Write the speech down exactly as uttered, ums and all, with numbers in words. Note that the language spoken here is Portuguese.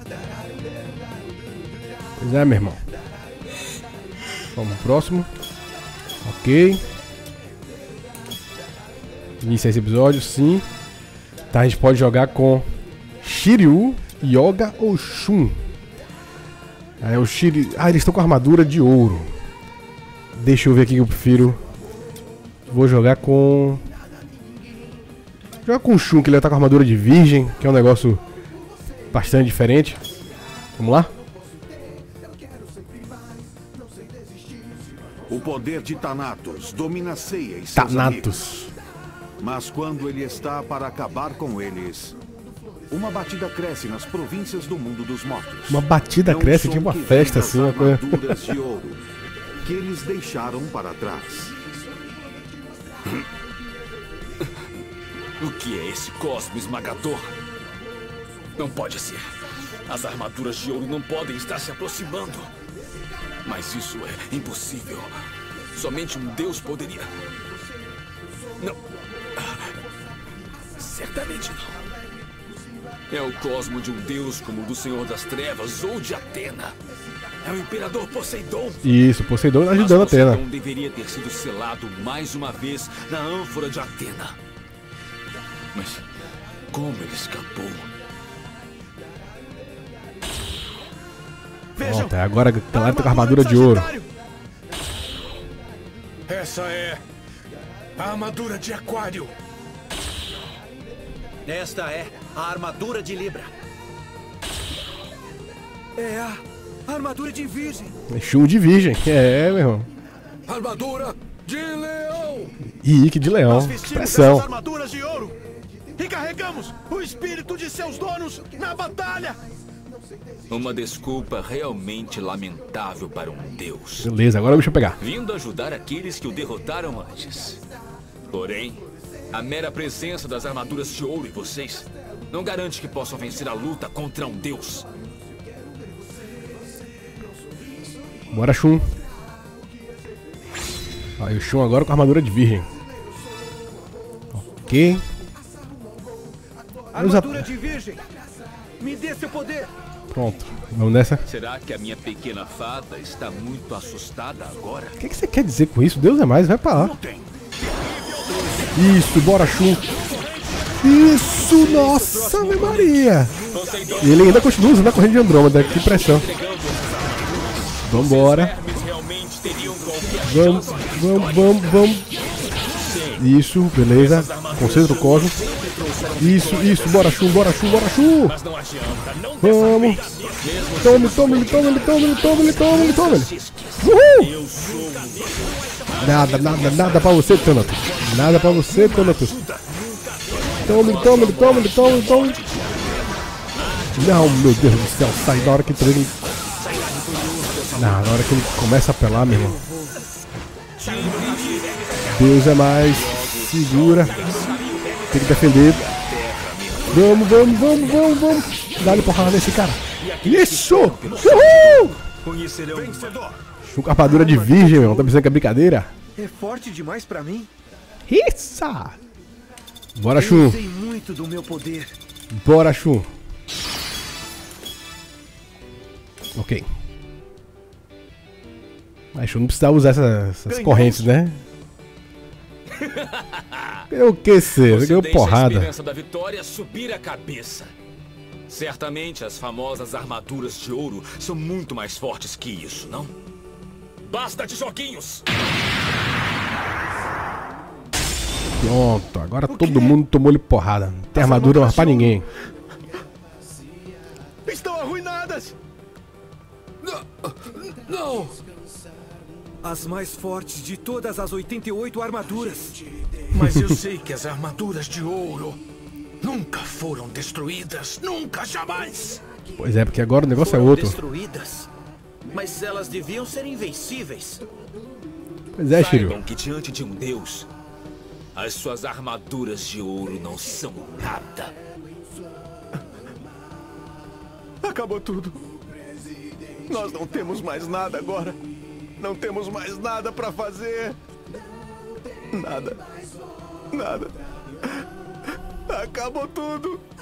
Pois é, meu irmão. Vamos pro próximo. Ok. Iniciar esse episódio, sim. Tá, a gente pode jogar com Shiryu, Yoga ou Shun. Aí o Shiryu... Ah, eles estão com armadura de ouro. Deixa eu ver aqui que eu prefiro. Vou jogar com... Jogar com o Shun, que ele tá com armadura de virgem, que é um negócio bastante diferente. Vamos lá? O poder de Thanatos domina Seiya e seus Thanatos. amigos. Mas quando ele está para acabar com eles, uma batida cresce nas províncias do mundo dos mortos. Uma batida É um cresce, som tipo uma que festa vem das assim, uma coisa. armaduras de ouro que eles deixaram para trás. O que é esse cosmo esmagador? Não pode ser. As armaduras de ouro não podem estar se aproximando. Mas isso é impossível. Somente um deus poderia... Não. Certamente não. É o cosmo de um deus como o do Senhor das Trevas ou de Atena. É o Imperador Poseidon. Isso, Poseidon ajudando a Atena. Poseidon deveria ter sido selado mais uma vez na ânfora de Atena. Mas como ele escapou? Pronto, agora a galera tá com a armadura de ouro. Essa é a armadura de Aquário. Esta é a armadura de Libra. É a armadura de Virgem. Shun de virgem. É, meu irmão. Armadura de Leão. E Ike de leão. Nós vestimos essas Expressão. armaduras de ouro e carregamos o espírito de seus donos na batalha. Uma desculpa realmente lamentável para um deus. Beleza, agora deixa eu pegar. Vindo ajudar aqueles que o derrotaram antes. Porém, a mera presença das armaduras de ouro em vocês não garante que possam vencer a luta contra um deus. Bora, Shun. Aí o Shun agora com a armadura de virgem. Ok. Armadura de Virgem. Me dê seu poder. Pronto, vamos nessa. Será que a minha pequena fada está muito assustada agora? O que, que você quer dizer com isso? Deus é mais, vai pra lá. Isso, bora, Shun. Isso, nossa, Ave Maria. E ele ainda continua usando a corrente de Andrômeda, que pressão. Vambora. Vamos, vamos, vamos, vamos. Isso, beleza. Concentra o cosmo. Isso, isso, bora, Shun, bora, Shun, bora, Shun. Vamos. Tome, tome, ele tome, ele tome, ele tome, ele tome, ele tome. Uhul. Nada, nada, nada pra você, Thanatos. Nada pra você, Thanatos. Tome, ele tome, ele tome, ele tome, ele tome. Não, meu Deus do céu, sai da hora que ele... Não, na hora que ele começa a apelar, meu irmão. Deus é mais. Segura. Tem que defender. Vamos, vamos, vamos, vamos, vamos. Dá-lhe porrada nesse cara. Isso! Uhul! Shun com armadura de virgem, meu irmão. Tá pensando que é brincadeira? É forte demais pra mim. Isso! Bora, Shun. Eu sei muito do meu poder. Bora, Shun. Ok. Mas Shun não precisava usar essas, essas correntes, né? Eu que sei, Você ganhou deixa a porrada. esperança da vitória subir a cabeça. Certamente as famosas armaduras de ouro são muito mais fortes que isso, não? Basta de joguinhos! Pronto, agora todo mundo tomou-lhe porrada. Não tem armadura mais pra ninguém. Estão arruinadas. Não! As mais fortes de todas as oitenta e oito armaduras. Mas eu sei que as armaduras de ouro nunca foram destruídas. Nunca, jamais. Pois é, porque agora o negócio é Foram outro. destruídas, mas elas deviam ser invencíveis. Pois é, Shiryu. Saibam que diante de um deus, as suas armaduras de ouro não são nada. Acabou tudo. Nós não temos mais nada agora. Não temos mais nada pra fazer. Nada. Nada. Acabou tudo.